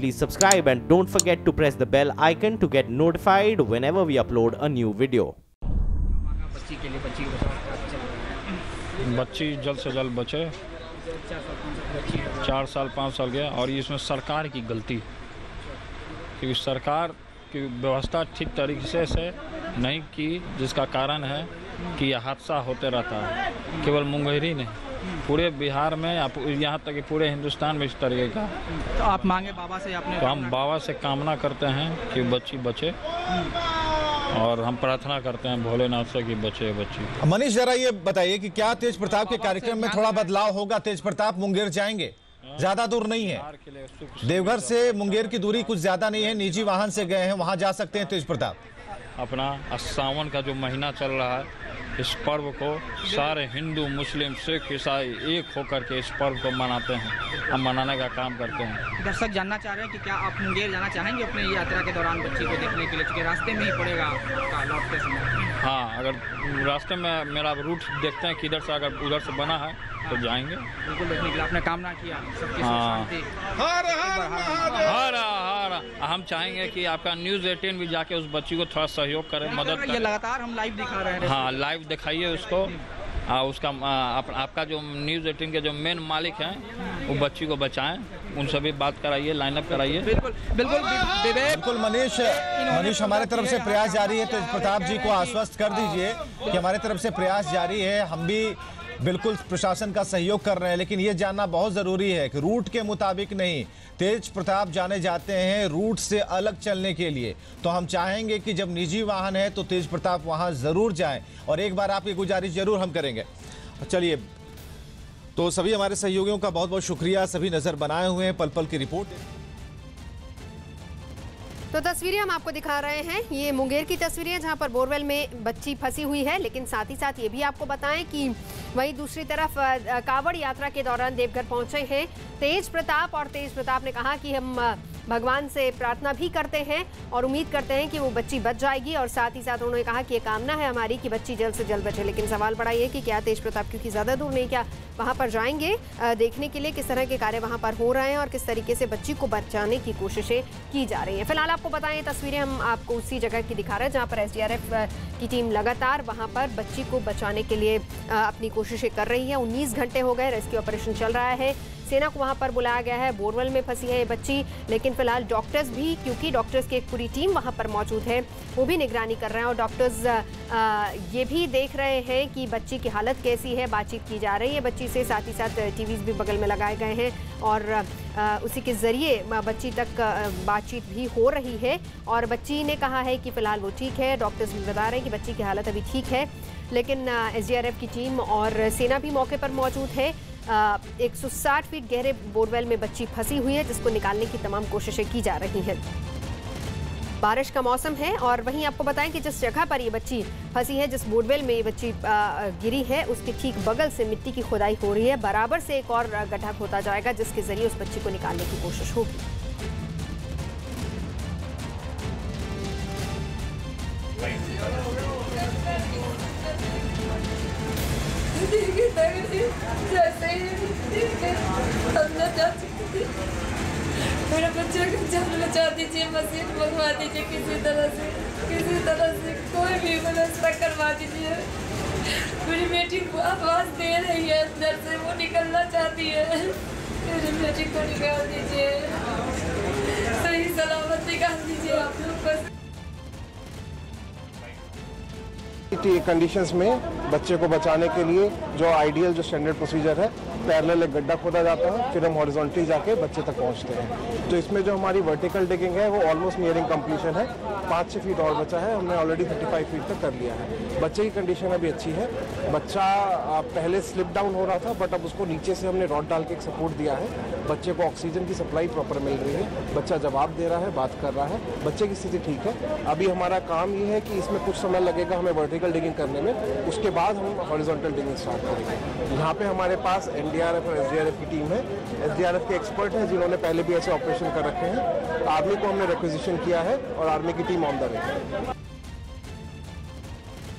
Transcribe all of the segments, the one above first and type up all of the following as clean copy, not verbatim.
please subscribe and don't forget to press the bell icon to get notified whenever we upload a new video. बच्ची जल्द से जल्द बचे। 4 साल 5 साल गया और इसमें सरकार की गलती, क्योंकि सरकार की व्यवस्था ठीक तरीके से नहीं की, जिसका कारण है कि यह हादसा होते रहता है। केवल मुंगेरी नहीं, पूरे बिहार में, यहाँ तक कि पूरे हिंदुस्तान में इस तरीके का। तो आप मांगे बाबा से? आपने? तो हम बाबा से कामना करते हैं कि बच्ची बचे और हम प्रार्थना करते हैं भोलेनाथ से कि बचे बच्ची। मनीष, जरा ये बताइए कि क्या तेज प्रताप के कार्यक्रम में थोड़ा बदलाव होगा? तेज प्रताप मुंगेर जाएंगे, ज्यादा दूर नहीं है, देवघर से मुंगेर की दूरी कुछ ज्यादा नहीं है, निजी वाहन से गए हैं, वहां जा सकते हैं तेज प्रताप। अपना सावन का जो महीना चल रहा है, इस पर्व को सारे हिंदू मुस्लिम सिख ईसाई एक होकर के इस पर्व को मनाते हैं, हम मनाने का काम करते हैं। दर्शक जानना चाह रहे हैं कि क्या आप मुंगेर जाना चाहेंगे अपने यात्रा के दौरान बच्ची को देखने के लिए, क्योंकि रास्ते में ही पड़ेगा आपका लौटते समय? हाँ, अगर रास्ते में मेरा रूट देखते हैं किधर से, अगर उधर से बना है तो जाएंगे बिल्कुल देखने के लिए। आपने कामना किया सबकी शांति। हर हम चाहेंगे कि आपका न्यूज़ 18 भी जाके उस बच्ची को थोड़ा सहयोग करे, मदद करे। ये लगातार हम लाइव दिखा रहे हैं। हाँ, लाइव दिखाइए उसको। उसका आपका जो न्यूज़ 18 के जो मेन मालिक हैं वो बच्ची को बचाएं, उनसे भी बात कराइए, लाइनअप कराइए। बिल्कुल मनीष, हमारे तरफ से प्रयास जारी है। तेज प्रताप जी को आश्वस्त कर दीजिए कि हमारे तरफ से प्रयास जारी है, हम भी बिल्कुल प्रशासन का सहयोग कर रहे हैं, लेकिन ये जानना बहुत जरूरी है कि रूट के मुताबिक नहीं, तेज प्रताप जाने जाते हैं रूट से अलग चलने के लिए। तो हम चाहेंगे कि जब निजी वाहन है तो तेज प्रताप वहां जरूर जाएं, और एक बार आपकी गुजारिश जरूर हम करेंगे। चलिए, तो सभी हमारे सहयोगियों का बहुत बहुत शुक्रिया, सभी नजर बनाए हुए हैं, पल पल की रिपोर्ट। तो तस्वीरें हम आपको दिखा रहे हैं, ये मुंगेर की तस्वीरें जहां पर बोरवेल में बच्ची फंसी हुई है, लेकिन साथ ही साथ ये भी आपको बताएं कि वहीं दूसरी तरफ कावड़ यात्रा के दौरान देवघर पहुंचे हैं तेज प्रताप, और तेज प्रताप ने कहा कि हम भगवान से प्रार्थना भी करते हैं और उम्मीद करते हैं कि वो बच्ची बच जाएगी, और साथ ही साथ उन्होंने कहा कि ये कामना है हमारी कि बच्ची जल्द से जल्द बचे। लेकिन सवाल बड़ा ये कि क्या तेज प्रताप, क्योंकि ज़्यादा दूर नहीं, क्या वहाँ पर जाएंगे देखने के लिए किस तरह के कार्य वहाँ पर हो रहे हैं और किस तरीके से बच्ची को बचाने की कोशिशें की जा रही हैं। फिलहाल आपको बताएं, ये तस्वीरें हम आपको उसी जगह की दिखा रहे हैं जहाँ पर SDRF की टीम लगातार वहाँ पर बच्ची को बचाने के लिए अपनी कोशिशें कर रही है। 19 घंटे हो गए, रेस्क्यू ऑपरेशन चल रहा है, सेना को वहां पर बुलाया गया है। बोरवेल में फंसी है ये बच्ची, लेकिन फिलहाल डॉक्टर्स भी, क्योंकि डॉक्टर्स की एक पूरी टीम वहां पर मौजूद है, वो भी निगरानी कर रहे हैं, और डॉक्टर्स ये भी देख रहे हैं कि बच्ची की हालत कैसी है। बातचीत की जा रही है बच्ची से, साथ ही साथ टीवीज भी बगल में लगाए गए हैं, और उसी के जरिए बच्ची तक बातचीत भी हो रही है। और बच्ची ने कहा है कि फिलहाल वो ठीक है, डॉक्टर्स भी बता रहे हैं कि बच्ची की हालत अभी ठीक है, लेकिन SDRF की टीम और सेना भी मौके पर मौजूद है। 160 फीट गहरे बोरवेल में बच्ची फंसी हुई है, जिसको निकालने की तमाम कोशिशें की जा रही हैं। बारिश का मौसम है, और वहीं आपको बताएं कि जिस जगह पर ये बच्ची फंसी है, जिस बोरवेल में ये बच्ची गिरी है, उसके ठीक बगल से मिट्टी की खुदाई हो रही है। बराबर से एक और गड्ढा खोदा जाएगा, जिसके जरिए उस बच्ची को निकालने की कोशिश होगी। जैसे ही मेरा बच्चा का जान बचा दीजिए, मशीन मंगवा दीजिए, किसी तरह से कोई भी व्यवस्था करवा दीजिए। मेरी बेटी को आवाज दे रही है अंदर से, वो निकलना चाहती है, मेरी बेटी को निकाल दीजिए, सही सलामत निकाल दीजिए आप लोग बस। कंडीशंस में बच्चे को बचाने के लिए जो आइडियल, जो स्टैंडर्ड प्रोसीजर है, पैरेलल एक गड्ढा खोदा जाता है, फिर हम हॉरिजॉन्टली जाके बच्चे तक पहुंचते हैं। तो इसमें जो हमारी वर्टिकल डिगिंग है वो ऑलमोस्ट नियरिंग कंप्लीशन है, 5-6 फीट और बचा है, हमने ऑलरेडी 35 फीट तक कर लिया है। बच्चे की कंडीशन अभी अच्छी है। बच्चा पहले स्लिप डाउन हो रहा था, बट अब उसको नीचे से हमने रॉड डाल के एक सपोर्ट दिया है। बच्चे को ऑक्सीजन की सप्लाई प्रॉपर मिल रही है, बच्चा जवाब दे रहा है, बात कर रहा है, बच्चे की स्थिति ठीक है। अभी हमारा काम ये है कि इसमें कुछ समय लगेगा हमें वर्टिकल डिगिंग करने में, उसके बाद हम हॉरिजॉन्टल डिगिंग स्टार्ट करेंगे। यहाँ पे हमारे पास NDRF और SDRF की टीम है। SDRF के एक्सपर्ट हैं जिन्होंने पहले भी ऐसे ऑपरेशन कर रखे हैं। आर्मी को हमने रिक्वेजिशन किया है और आर्मी की टीम ऑन द वे है।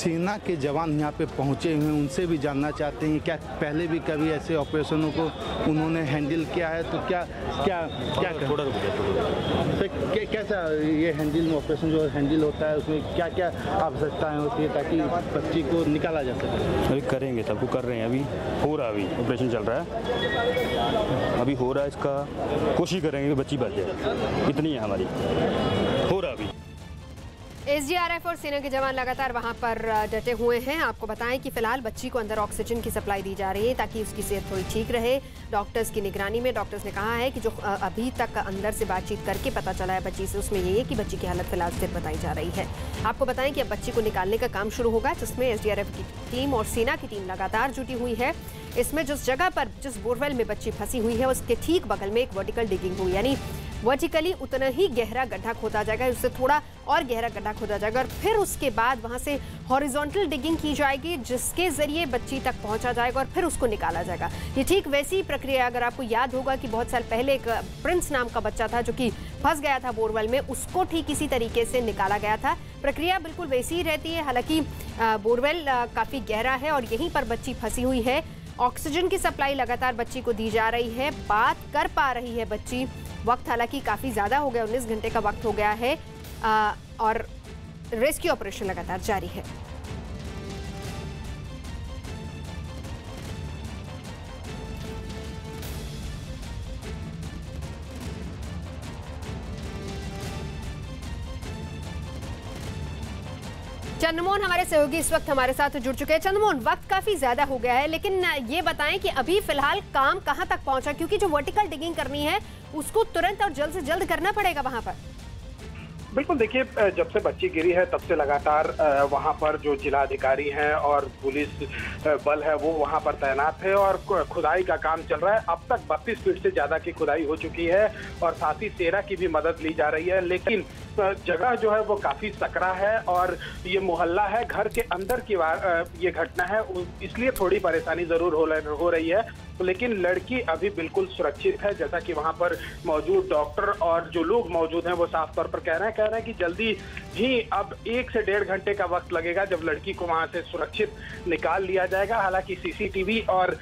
सेना के जवान यहाँ पे पहुँचे हुए हैं, उनसे भी जानना चाहते हैं क्या पहले भी कभी ऐसे ऑपरेशनों को उन्होंने हैंडल किया है, तो क्या क्या क्या तो कैसा ये हैंडल ऑपरेशन जो हैंडल होता है उसमें क्या क्या आवश्यकताएँ होती है ताकि बच्ची को निकाला जा सके? अभी करेंगे, सबको कर रहे हैं, अभी हो रहा है, अभी ऑपरेशन चल रहा है, अभी हो रहा है, इसका कोशिश करेंगे कि बच्ची बच जाए, इतनी है हमारी, हो रहा अभी। एसडीआरएफ और सेना के जवान लगातार वहां पर डटे हुए हैं। आपको बताएं कि फिलहाल बच्ची को अंदर ऑक्सीजन की सप्लाई दी जा रही है ताकि उसकी सेहत थोड़ी ठीक रहे। डॉक्टर्स की निगरानी में डॉक्टर्स ने कहा है कि जो अभी तक अंदर से बातचीत करके पता चला है बच्ची से, उसमें ये है कि बच्ची की हालत फिलहाल स्थिर बताई जा रही है। आपको बताएं कि अब बच्ची को निकालने का काम शुरू होगा, जिसमें एसडीआरएफ की टीम और सेना की टीम लगातार जुटी हुई है। इसमें जिस जगह पर जिस बोरवेल में बच्ची फंसी हुई है उसके ठीक बगल में एक वर्टिकल डिगिंग हुई, यानी वर्टिकली उतना ही गहरा गड्ढा खोदा जाएगा, उससे थोड़ा और गहरा गड्ढा खोदा जाएगा और फिर उसके बाद वहां से हॉरिजॉन्टल डिगिंग की जाएगी, जिसके जरिए बच्ची तक पहुंचा जाएगा और फिर उसको निकाला जाएगा। ये ठीक वैसी ही प्रक्रिया, अगर आपको याद होगा कि बहुत साल पहले एक प्रिंस नाम का बच्चा था जो कि फंस गया था बोरवेल में, उसको ठीक इसी तरीके से निकाला गया था। प्रक्रिया बिल्कुल वैसी ही रहती है। हालांकि बोरवेल काफी गहरा है और यहीं पर बच्ची फंसी हुई है। ऑक्सीजन की सप्लाई लगातार बच्ची को दी जा रही है, बात कर पा रही है बच्ची। वक्त हालांकि काफ़ी ज़्यादा हो गया, 19 घंटे का वक्त हो गया है और रेस्क्यू ऑपरेशन लगातार जारी है। चंद्रमोहन हमारे सहयोगी इस वक्त हमारे साथ जुड़ चुके हैं। चंद्रमोहन, वक्त काफी ज्यादा हो गया है, लेकिन ये बताएं कि अभी फिलहाल काम कहां तक पहुंचा, क्योंकि जो वर्टिकल डिगिंग करनी है उसको तुरंत और जल्द से जल्द करना पड़ेगा वहां पर। बिल्कुल, देखिए, जब से बच्ची गिरी है तब से लगातार वहां पर जो जिला अधिकारी हैं और पुलिस बल है वो वहां पर तैनात है और खुदाई का काम चल रहा है। अब तक 32 फीट से ज्यादा की खुदाई हो चुकी है और साथ ही सेना की भी मदद ली जा रही है, लेकिन जगह जो है वो काफी सकरा है और ये मोहल्ला है, घर के अंदर की ये घटना है, इसलिए थोड़ी परेशानी जरूर हो रही है, लेकिन लड़की अभी बिल्कुल सुरक्षित है। जैसा कि वहां पर मौजूद डॉक्टर और जो लोग मौजूद हैं वो साफ तौर पर कह रहे हैं कि जल्दी ही अब 1 से 1.5 घंटे का वक्त लगेगा जब लड़की को वहां से सुरक्षित निकाल लिया जाएगा। हालांकि सीसीटीवी और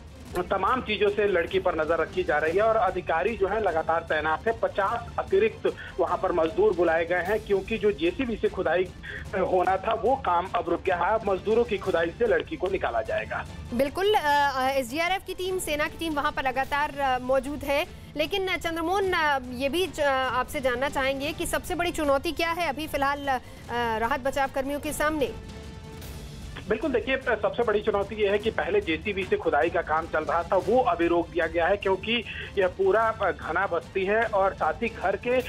तमाम चीजों से लड़की पर नजर रखी जा रही है और अधिकारी जो है लगातार तैनात है। 50 अतिरिक्त वहां पर मजदूर बुलाए गए हैं, क्योंकि जो जेसीबी से खुदाई होना था वो काम अब रुक गया है। मजदूरों की खुदाई से लड़की को निकाला जाएगा। बिल्कुल, एसडीआरएफ की टीम, सेना की टीम वहां पर लगातार मौजूद है। लेकिन चंद्रमोहन, ये भी आपसे जानना चाहेंगे कि सबसे बड़ी चुनौती क्या है अभी फिलहाल राहत बचाव कर्मियों के सामने? बिल्कुल, देखिए, सबसे बड़ी चुनौती ये है कि पहले जेसीबी से खुदाई का काम चल रहा था वो अभी रोक दिया गया है, क्योंकि यह पूरा घना बस्ती है और साथ ही घर के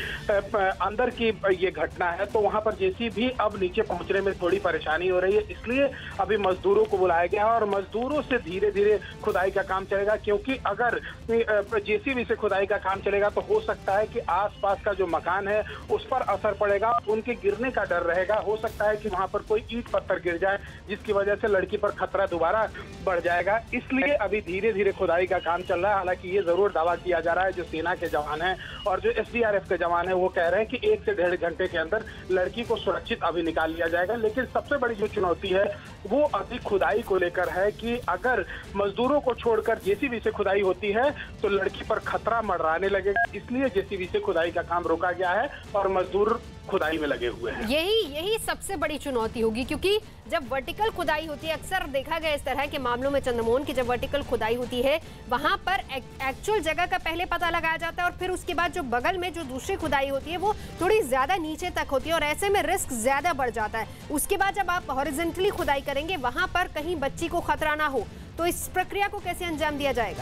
अंदर की ये घटना है, तो वहां पर जेसीबी अब नीचे पहुंचने में थोड़ी परेशानी हो रही है। इसलिए अभी मजदूरों को बुलाया गया है और मजदूरों से धीरे धीरे खुदाई का काम चलेगा, क्योंकि अगर जेसीबी से खुदाई का काम चलेगा तो हो सकता है कि आसपास का जो मकान है उस पर असर पड़ेगा, उनके गिरने का डर रहेगा। हो सकता है कि वहां पर कोई ईंट पत्थर गिर जाए जिसकी वजह से लड़की पर खतरा दोबारा बढ़ जाएगा। इसलिए अभी धीरे धीरे खुदाई का काम चल रहा है। हालांकि ये जरूर दावा किया जा रहा है, जो सेना के जवान हैं और जो एसडीआरएफ के जवान हैं वो कह रहे हैं कि 1 से 1.5 घंटे के अंदर लड़की को सुरक्षित अभी निकाल लिया जाएगा। लेकिन सबसे बड़ी जो चुनौती है वो अभी खुदाई को लेकर है कि अगर मजदूरों को छोड़कर जेसीबी से खुदाई होती है तो लड़की पर खतरा मंडराने लगेगा। इसलिए जेसीबी से खुदाई का काम रोका गया है और मजदूर खुदाई में लगे हुए हैं। यही सबसे बड़ी चुनौती होगी, क्योंकि जब वर्टिकल खुदाई होती है, अक्सर देखा गया इस तरह के मामलों में चंद्रमोहन की, जब वर्टिकल खुदाई होती है वहां पर एक्चुअल जगह का पहले पता लगाया जाता है और फिर उसके बाद जो बगल में जो दूसरी खुदाई होती है वो थोड़ी ज्यादा नीचे तक होती है और ऐसे में रिस्क ज्यादा बढ़ जाता है। उसके बाद जब आप हॉरिजॉन्टली खुदाई करेंगे वहां पर कहीं बच्ची को खतरा ना हो, तो इस प्रक्रिया को कैसे अंजाम दिया जाएगा?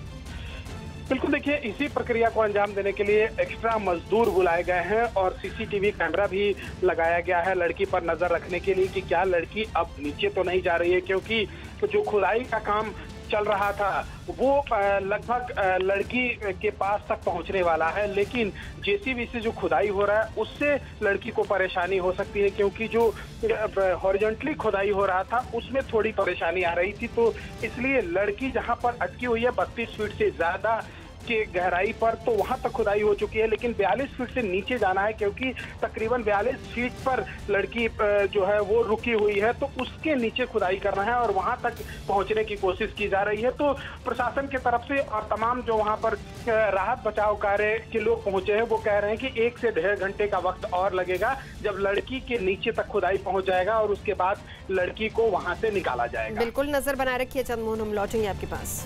बिल्कुल, देखिए, इसी प्रक्रिया को अंजाम देने के लिए एक्स्ट्रा मजदूर बुलाए गए हैं और सीसीटीवी कैमरा भी लगाया गया है लड़की पर नजर रखने के लिए कि क्या लड़की अब नीचे तो नहीं जा रही है, क्योंकि जो खुदाई का काम चल रहा था वो लगभग लड़की के पास तक पहुंचने वाला है, लेकिन जेसीबी से जो खुदाई हो रहा है उससे लड़की को परेशानी हो सकती है, क्योंकि जो हॉरिजॉन्टली खुदाई हो रहा था उसमें थोड़ी परेशानी आ रही थी। तो इसलिए लड़की जहां पर अटकी हुई है 32 फीट से ज्यादा की गहराई पर, तो वहां तक खुदाई हो चुकी है, लेकिन 42 फीट से नीचे जाना है क्योंकि तकरीबन 42 फीट पर लड़की जो है वो रुकी हुई है, तो उसके नीचे खुदाई करना है और वहां तक पहुंचने की कोशिश की जा रही है। तो प्रशासन की तरफ से और तमाम जो वहां पर राहत बचाव कार्य के लोग पहुंचे हैं वो कह रहे हैं कि 1 से 1.5 घंटे का वक्त और लगेगा, जब लड़की के नीचे तक खुदाई पहुंच जाएगा और उसके बाद लड़की को वहां से निकाला जाएगा। बिल्कुल, नजर बनाए रखिए चंद्रमोहन, हम लौटेंगे आपके पास।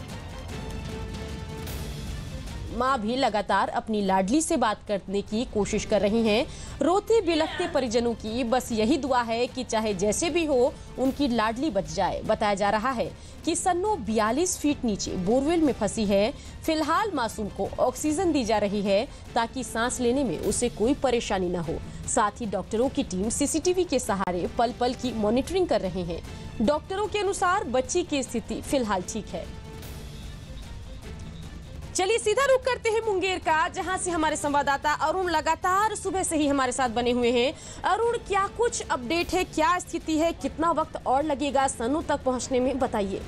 माँ भी लगातार अपनी लाडली से बात करने की कोशिश कर रही हैं। रोते बिलखते परिजनों की बस यही दुआ है कि चाहे जैसे भी हो उनकी लाडली बच जाए। बताया जा रहा है कि सन्नो 42 फीट नीचे बोरवेल में फंसी है। फिलहाल मासूम को ऑक्सीजन दी जा रही है ताकि सांस लेने में उसे कोई परेशानी न हो। साथ ही डॉक्टरों की टीम सीसीटीवी के सहारे पल पल की मॉनिटरिंग कर रहे हैं। डॉक्टरों के अनुसार बच्ची की स्थिति फिलहाल ठीक है। चलिए सीधा रुख करते हैं मुंगेर का, जहां से हमारे संवाददाता अरुण लगातार सुबह से ही हमारे साथ बने हुए हैं। अरुण, क्या कुछ अपडेट है, क्या स्थिति है, कितना वक्त और लगेगा सन्नो तक पहुंचने में, बताइए।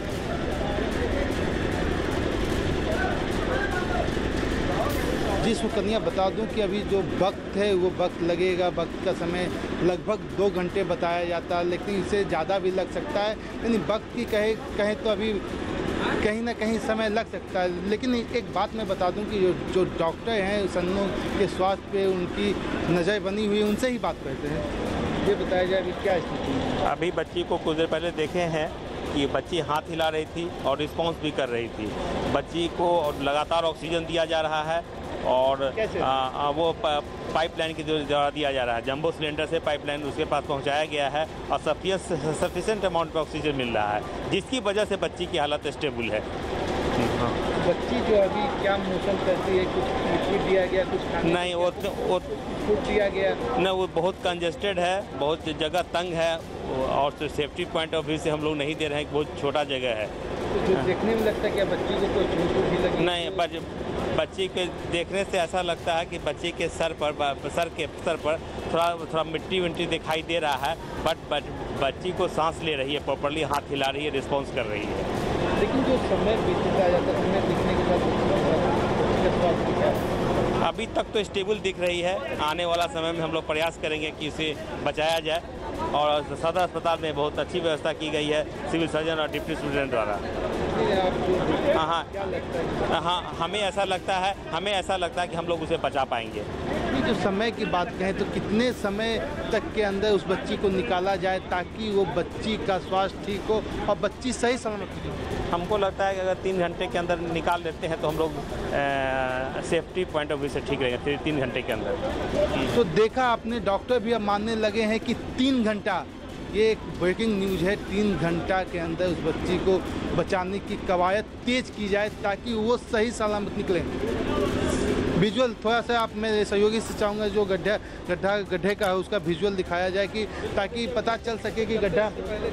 जी सुकन्या, बता दूं कि अभी जो वक्त है वो वक्त लगेगा, वक्त का समय लगभग 2 घंटे बताया जाता है, लेकिन इससे ज़्यादा भी लग सकता है। यानी वक्त की कहें तो अभी कहीं ना कहीं समय लग सकता है। लेकिन एक बात मैं बता दूं कि जो डॉक्टर हैं सन्नो के स्वास्थ्य पे उनकी नज़र बनी हुई है, उनसे ही बात करते हैं। ये बताया जाए अभी क्या स्थिति है। अभी बच्ची को कुछ देर पहले देखे हैं कि बच्ची हाथ हिला रही थी और रिस्पॉन्स भी कर रही थी। बच्ची को लगातार ऑक्सीजन दिया जा रहा है और वो पाइपलाइन के द्वारा दिया जा रहा है। जंबो सिलेंडर से पाइपलाइन उसके पास पहुंचाया गया है और सफिशिएंट अमाउंट में ऑक्सीजन मिल रहा है, जिसकी वजह से बच्ची की हालत स्टेबल है। बच्ची जो अभी क्या मोशन करती है, कुछ लिक्विड दिया गया, कुछ नहीं, वो फूड दिया गया न, वो बहुत कंजेस्टेड है, बहुत जगह तंग है और सेफ्टी पॉइंट ऑफ व्यू से हम लोग नहीं दे रहे हैं, बहुत छोटा जगह है। तो देखने में लगता है कि बच्ची को कोई चोट भी लगी नहीं, बच्ची के देखने से ऐसा लगता है कि बच्ची के सर पर थोड़ा मिट्टी दिखाई दे रहा है, बट बच्ची को सांस ले रही है, प्रॉपर्ली हाथ हिला रही है, रिस्पॉन्स कर रही है। लेकिन जो समय बीतता जाता है, समय बीतने के साथ अभी तक तो स्टेबल दिख रही है। आने वाला समय में हम लोग प्रयास करेंगे कि उसे बचाया जाए और सदर अस्पताल में बहुत अच्छी व्यवस्था की गई है सिविल सर्जन और डिप्टी सुप्रिटेंडेंट द्वारा। हाँ, हमें ऐसा लगता है कि हम लोग उसे बचा पाएंगे। जो समय की बात कहें तो कितने समय तक के अंदर उस बच्ची को निकाला जाए ताकि वो बच्ची का स्वास्थ्य ठीक हो और बच्ची सही सलामत हो? हमको लगता है कि अगर 3 घंटे के अंदर निकाल देते हैं तो हम लोग सेफ्टी पॉइंट ऑफ व्यू से ठीक रहेगा 3 घंटे के अंदर। तो देखा आपने, डॉक्टर भी अब मानने लगे हैं कि 3 घंटा, ये एक ब्रेकिंग न्यूज़ है, 3 घंटा के अंदर उस बच्ची को बचाने की कवायद तेज की जाए ताकि वो सही सलामत निकले। विजुअल थोड़ा सा आप मेरे सहयोगी से चाहूँगा जो गड्ढे का है उसका विजुअल दिखाया जाए कि ताकि पता चल सके कि गड्ढा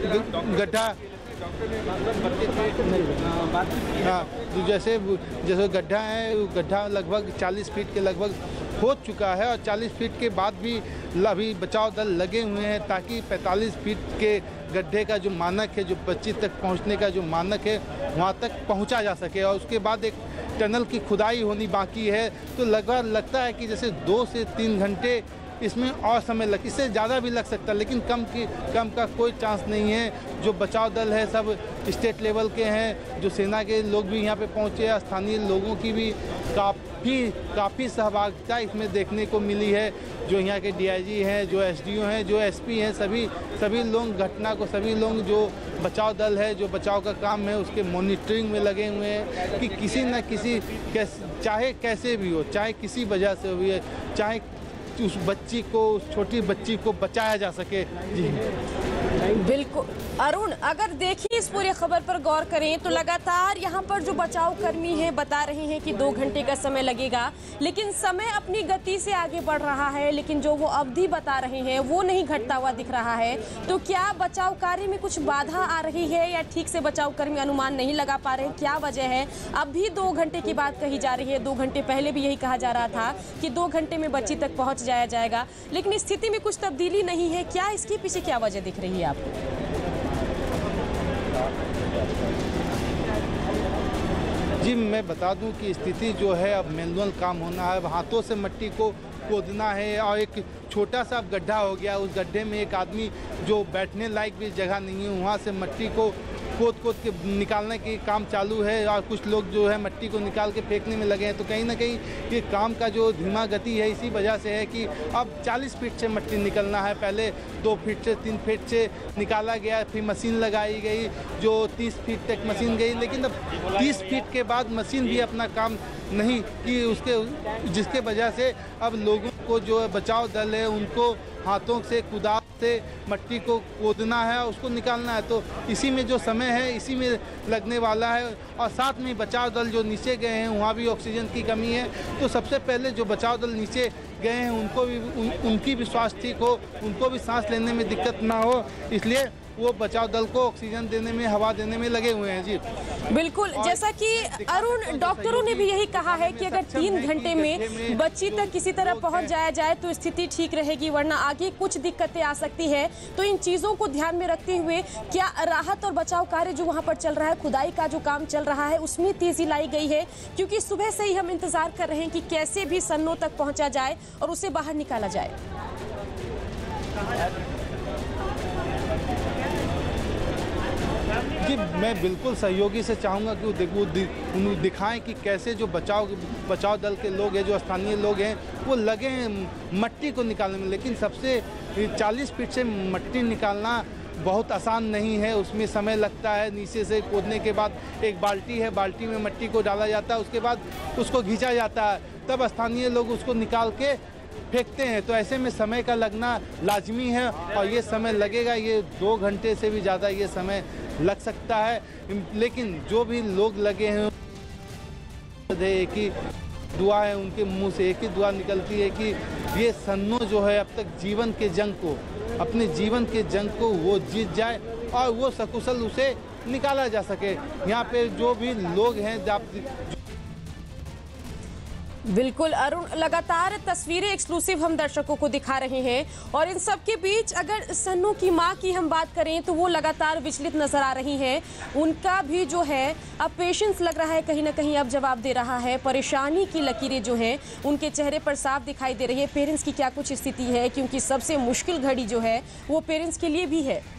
हाँ, तो जैसे गड्ढा है, गड्ढा लगभग 40 फीट के लगभग हो चुका है और 40 फीट के बाद भी अभी बचाव दल लगे हुए हैं ताकि 45 फीट के गड्ढे का जो मानक है, जो बच्ची तक पहुंचने का जो मानक है, वहां तक पहुंचा जा सके। और उसके बाद एक टनल की खुदाई होनी बाकी है। तो लगता है कि जैसे 2 से 3 घंटे इसमें और समय इससे ज़्यादा भी लग सकता है, लेकिन कम का कोई चांस नहीं है। जो बचाव दल है सब स्टेट लेवल के हैं, जो सेना के लोग भी यहाँ पे पहुँचे हैं, स्थानीय लोगों की भी काफ़ी सहभागिता इसमें देखने को मिली है। जो यहाँ के डीआईजी हैं, जो एसडीओ हैं, जो एसपी हैं, सभी लोग घटना को, सभी लोग जो बचाव दल है, जो बचाव का काम है उसके मॉनिटरिंग में लगे हुए हैं कि किसी न किसी चाहे कैसे भी हो, चाहे किसी वजह से हुई है, चाहे उस बच्ची को, उस छोटी बच्ची को बचाया जा सके। जी बिल्कुल अरुण, अगर देखिए इस पूरी खबर पर गौर करें तो लगातार यहाँ पर जो बचाव कर्मी हैं बता रहे हैं कि 2 घंटे का समय लगेगा, लेकिन समय अपनी गति से आगे बढ़ रहा है, लेकिन जो वो अवधि बता रहे हैं वो नहीं घटता हुआ दिख रहा है। तो क्या बचाव कार्य में कुछ बाधा आ रही है या ठीक से बचाव कर्मी अनुमान नहीं लगा पा रहे, क्या वजह है? अब भी 2 घंटे की बात कही जा रही है, 2 घंटे पहले भी यही कहा जा रहा था कि 2 घंटे में बच्ची तक पहुँच जाएगा, लेकिन स्थिति में कुछ तब्दीली नहीं है। क्या इसके पीछे क्या वजह दिख रही है आपको? जी जी मैं बता दूं कि स्थिति जो है अब मैनुअल काम होना है, हाथों से मिट्टी को खोदना है और एक छोटा सा गड्ढा हो गया, उस गड्ढे में एक आदमी जो बैठने लायक भी जगह नहीं है, वहाँ से मिट्टी को खोद के निकालने की काम चालू है और कुछ लोग जो है मिट्टी को निकाल के फेंकने में लगे हैं। तो कहीं ना कहीं ये काम का जो धीमा गति है इसी वजह से है कि अब 40 फीट से मिट्टी निकलना है। पहले 2 फीट से 3 फीट से निकाला गया, फिर मशीन लगाई गई जो 30 फीट तक मशीन गई, लेकिन अब 30 फीट के बाद मशीन भी अपना काम नहीं की, जिसके वजह से अब लोगों को जो बचाव दल है उनको हाथों से कुदाल से मिट्टी को खोदना है, उसको निकालना है। तो इसी में जो समय है इसी में लगने वाला है। और साथ में बचाव दल जो नीचे गए हैं वहाँ भी ऑक्सीजन की कमी है, तो सबसे पहले जो बचाव दल नीचे गए हैं उनको भी उनकी भी स्वास्थ्य ठीक हो, उनको भी सांस लेने में दिक्कत ना हो, इसलिए वो बचाव दल को ऑक्सीजन देने में, हवा देने में लगे हुए हैं। जी बिल्कुल, जैसा कि अरुण, डॉक्टरों ने भी यही कहा है कि अगर 3 घंटे में बच्ची तक किसी तरह पहुंच जाया जाए तो स्थिति ठीक रहेगी, वरना आगे कुछ दिक्कतें आ सकती है। तो इन चीजों को ध्यान में रखते हुए क्या राहत और बचाव कार्य जो वहां पर चल रहा है, खुदाई का जो काम चल रहा है, उसमें तेजी लाई गई है? क्योंकि सुबह से ही हम इंतजार कर रहे हैं कि कैसे भी सन्नो तक पहुंचा जाए और उसे बाहर निकाला जाए। जी मैं बिल्कुल सहयोगी से चाहूँगा कि वो दिखाएं कि कैसे जो बचाव दल के लोग हैं, जो स्थानीय लोग हैं, वो लगे हैं मिट्टी को निकालने में। लेकिन सबसे 40 फीट से मिट्टी निकालना बहुत आसान नहीं है, उसमें समय लगता है। नीचे से खोदने के बाद एक बाल्टी है, बाल्टी में मिट्टी को डाला जाता है, उसके बाद उसको खींचा जाता है, तब स्थानीय लोग उसको निकाल के फेंकते हैं। तो ऐसे में समय का लगना लाजमी है और ये समय लगेगा, ये 2 घंटे से भी ज़्यादा ये समय लग सकता है। लेकिन जो भी लोग लगे हैं एक ही दुआ है, उनके मुंह से एक ही दुआ निकलती है कि ये सन्नो जो है अब तक जीवन के जंग को, अपने जीवन के जंग को वो जीत जाए और वो सकुशल उसे निकाला जा सके। यहाँ पे जो भी लोग हैं बिल्कुल अरुण, लगातार तस्वीरें एक्सक्लूसिव हम दर्शकों को दिखा रहे हैं और इन सब के बीच अगर सन्नो की मां की हम बात करें तो वो लगातार विचलित नजर आ रही हैं। उनका भी जो है अब पेशेंस लग रहा है, कहीं ना कहीं अब जवाब दे रहा है। परेशानी की लकीरें जो हैं उनके चेहरे पर साफ दिखाई दे रही है। पेरेंट्स की क्या कुछ स्थिति है, क्योंकि सबसे मुश्किल घड़ी जो है वो पेरेंट्स के लिए भी है।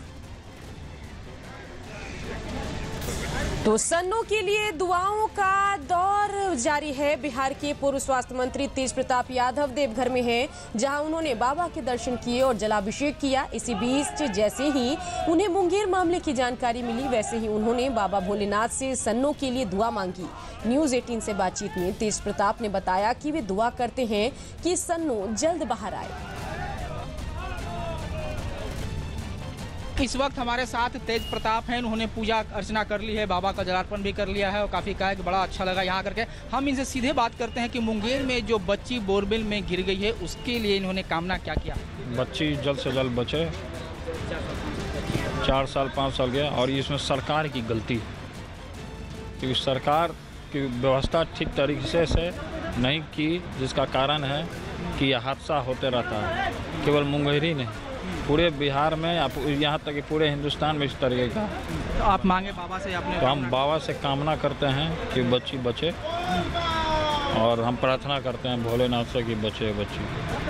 तो सन्नो के लिए दुआओं का दौर जारी है। बिहार के पूर्व स्वास्थ्य मंत्री तेज प्रताप यादव देवघर में हैं, जहां उन्होंने बाबा के दर्शन किए और जलाभिषेक किया। इसी बीच जैसे ही उन्हें मुंगेर मामले की जानकारी मिली, वैसे ही उन्होंने बाबा भोलेनाथ से सन्नो के लिए दुआ मांगी। न्यूज़ 18 से बातचीत में तेज प्रताप ने बताया कि वे दुआ करते हैं कि सन्नो जल्द बाहर आए। इस वक्त हमारे साथ तेज प्रताप हैं, उन्होंने पूजा अर्चना कर ली है, बाबा का जलार्पण भी कर लिया है और काफ़ी कहा है कि बड़ा अच्छा लगा यहाँ करके। हम इनसे सीधे बात करते हैं कि मुंगेर में जो बच्ची बोरवेल में गिर गई है उसके लिए इन्होंने कामना क्या किया? बच्ची जल्द से जल्द बचे, 4 साल 5 साल गया और इसमें सरकार की गलती है, क्योंकि सरकार की व्यवस्था ठीक तरीके से नहीं की, जिसका कारण है कि यह हादसा होते रहता है। केवल मुंगेर ही नहीं, पूरे बिहार में, यहाँ तक कि पूरे हिंदुस्तान में इस तरीके का। तो आप मांगे बाबा से अपने? तो हम बाबा से कामना करते हैं कि बच्ची बचे और हम प्रार्थना करते हैं भोलेनाथ से कि बचे बच्ची।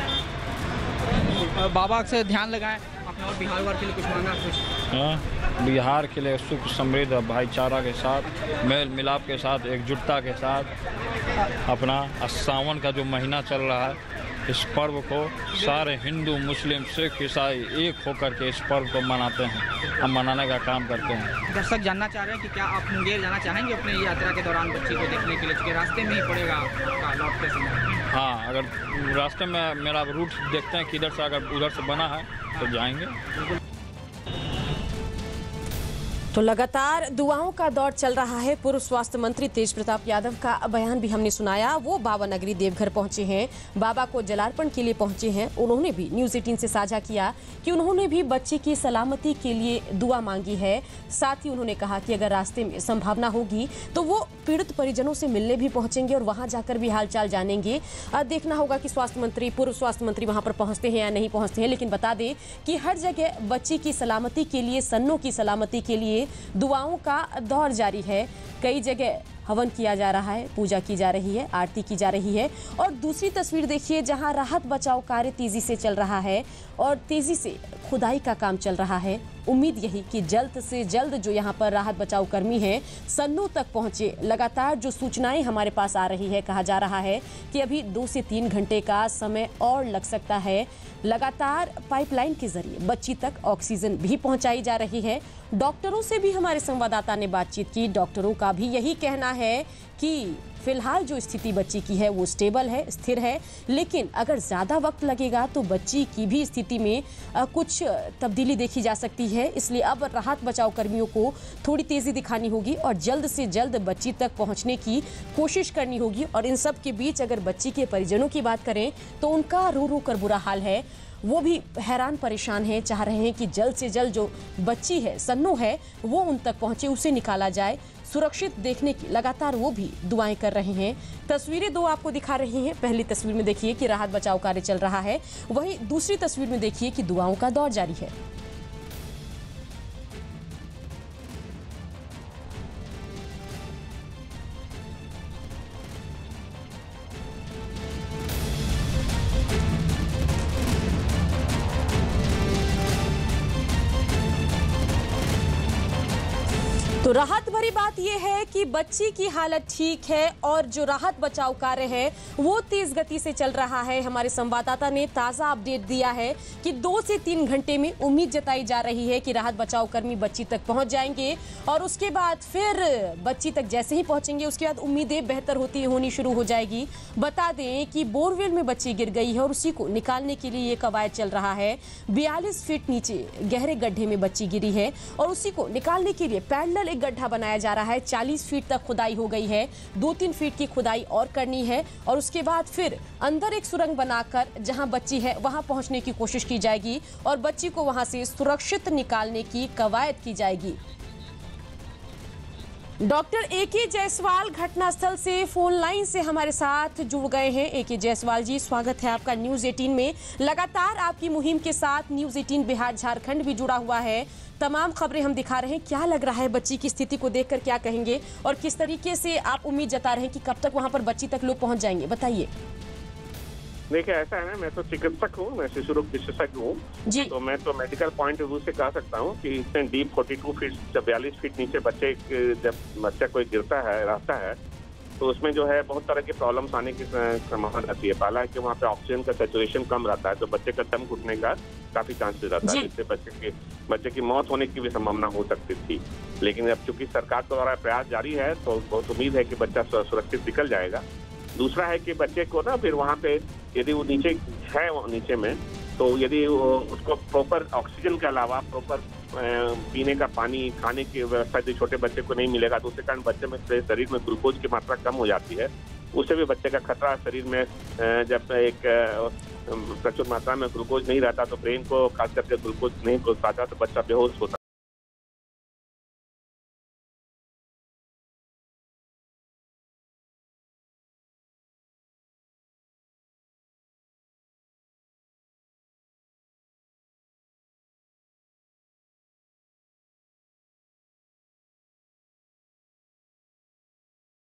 बाबा से ध्यान लगाएं अपने और बिहार वार के लिए कुछ मांगा? कुछ बिहार के लिए सुख समृद्ध भाईचारा के साथ, मेल मिलाप के साथ, एकजुटता के साथ अपना सावन का जो महीना चल रहा है, इस पर्व को सारे हिंदू मुस्लिम सिख ईसाई एक होकर के इस पर्व को मनाते हैं, हम मनाने का काम करते हैं। दर्शक जानना चाह रहे हैं कि क्या आप मुंगेर जाना चाहेंगे अपने यात्रा के दौरान बच्ची को देखने के लिए, क्योंकि रास्ते में ही पड़ेगा आपका लौटते समय? हाँ, अगर रास्ते में मेरा रूट देखते हैं किधर से, अगर उधर से बना है तो जाएंगे। तो लगातार दुआओं का दौर चल रहा है। पूर्व स्वास्थ्य मंत्री तेज प्रताप यादव का बयान भी हमने सुनाया। वो बाबा नगरी देवघर पहुंचे हैं, बाबा को जलार्पण के लिए पहुंचे हैं। उन्होंने भी न्यूज़ 18 से साझा किया कि उन्होंने भी बच्चे की सलामती के लिए दुआ मांगी है। साथ ही उन्होंने कहा कि अगर रास्ते में संभावना होगी तो वो पीड़ित परिजनों से मिलने भी पहुंचेंगे और वहां जाकर भी हालचाल जानेंगे। देखना होगा कि पूर्व स्वास्थ्य मंत्री वहां पर पहुंचते हैं या नहीं पहुंचते हैं। लेकिन बता दें कि हर जगह बच्ची की सलामती के लिए, सन्नो की सलामती के लिए दुआओं का दौर जारी है। कई जगह हवन किया जा रहा है, पूजा की जा रही है, आरती की जा रही है। और दूसरी तस्वीर देखिए जहां राहत बचाव कार्य तेजी से चल रहा है और तेजी से खुदाई का काम चल रहा है। उम्मीद यही कि जल्द से जल्द जो यहाँ पर राहत बचाव कर्मी हैं सन्नू तक पहुंचे। लगातार जो सूचनाएं हमारे पास आ रही है, कहा जा रहा है कि अभी 2 से 3 घंटे का समय और लग सकता है। लगातार पाइपलाइन के जरिए बच्ची तक ऑक्सीजन भी पहुंचाई जा रही है। डॉक्टरों से भी हमारे संवाददाता ने बातचीत की। डॉक्टरों का भी यही कहना है कि फिलहाल जो स्थिति बच्ची की है वो स्टेबल है, स्थिर है, लेकिन अगर ज़्यादा वक्त लगेगा तो बच्ची की भी स्थिति में कुछ तब्दीली देखी जा सकती है। इसलिए अब राहत बचाव कर्मियों को थोड़ी तेज़ी दिखानी होगी और जल्द से जल्द बच्ची तक पहुंचने की कोशिश करनी होगी। और इन सब के बीच अगर बच्ची के परिजनों की बात करें तो उनका रो रो कर बुरा हाल है। वो भी हैरान परेशान है, चाह रहे हैं कि जल्द से जल्द जो बच्ची है, सन्नू है, वो उन तक पहुंचे, उसे निकाला जाए, सुरक्षित देखने की लगातार वो भी दुआएं कर रहे हैं। तस्वीरें 2 आपको दिखा रही हैं। पहली तस्वीर में देखिए कि राहत बचाव कार्य चल रहा है, वहीं दूसरी तस्वीर में देखिए कि दुआओं का दौर जारी है। तो राहत भरी बात यह है कि बच्ची की हालत ठीक है और जो राहत बचाव कार्य है वो तेज गति से चल रहा है। हमारे संवाददाता ने ताज़ा अपडेट दिया है कि 2 से 3 घंटे में उम्मीद जताई जा रही है कि राहत बचाव कर्मी बच्ची तक पहुंच जाएंगे और उसके बाद फिर बच्ची तक जैसे ही पहुंचेंगे उसके बाद उम्मीदें बेहतर होनी शुरू हो जाएगी। बता दें कि बोरवेल में बच्ची गिर गई है और उसी को निकालने के लिए ये कवायद चल रहा है। 42 फीट नीचे गहरे गड्ढे में बच्ची गिरी है और उसी को निकालने के लिए पैरेलल एक गड्ढा बनाया जा रहा है। 40 फीट तक खुदाई हो गई है, 2-3 फीट की खुदाई और करनी है और उसके बाद फिर अंदर एक सुरंग बनाकर जहां बच्ची है वहां पहुंचने की कोशिश की जाएगी और बच्ची को वहां से सुरक्षित निकालने की कवायद की जाएगी। Doctor A K. जायसवाल घटनास्थल से फोन लाइन से हमारे साथ जुड़ गए हैं। ए.के. जायसवाल जी, स्वागत है आपका न्यूज 18 में। लगातार आपकी मुहिम के साथ न्यूज 18 बिहार झारखंड भी जुड़ा हुआ है। तमाम खबरें हम दिखा रहे हैं। क्या लग रहा है, बच्ची की स्थिति को देखकर क्या कहेंगे और किस तरीके से आप उम्मीद जता रहे हैं कि कब तक वहां पर बच्ची तक लोग पहुंच जाएंगे, बताइए। देखिए, ऐसा है ना, मैं तो चिकित्सक हूँ, मैं शिशु रोग विशेषज्ञ हूँ, तो मैं तो मेडिकल पॉइंट ऑफ व्यू से कह सकता हूँ कि इतने डीप 42 फीट जब 42 फीट नीचे जब बच्चा कोई गिरता है, रहता है, तो उसमें जो है बहुत तरह की प्रॉब्लम्स आने की संभावना रहती है। पहला है कि वहाँ पे ऑक्सीजन का सैचुरेशन कम रहता है, तो बच्चे का दम घुटने का काफी चांसेस रहता है, जिससे बच्चे की मौत होने की भी संभावना हो सकती थी। लेकिन अब चूंकि सरकार द्वारा प्रयास जारी है तो बहुत उम्मीद है कि बच्चा सुरक्षित निकल जाएगा। दूसरा है कि बच्चे को ना फिर वहाँ पे यदि वो नीचे है, नीचे में, तो यदि उसको प्रॉपर ऑक्सीजन के अलावा प्रॉपर पीने का पानी, खाने की व्यवस्था यदि छोटे बच्चे को नहीं मिलेगा तो उसके कारण बच्चे में शरीर में ग्लूकोज की मात्रा कम हो जाती है। उससे भी बच्चे का खतरा शरीर में, जब एक प्रचुर मात्रा में ग्लूकोज नहीं रहता तो ब्रेन को खास करके ग्लूकोज नहीं पहुंच पाता तो बच्चा बेहोश होता